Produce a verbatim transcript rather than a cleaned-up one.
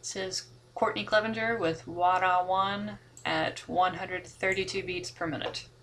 This is Courtney Clevenger with WADA one at one hundred thirty-two beats per minute.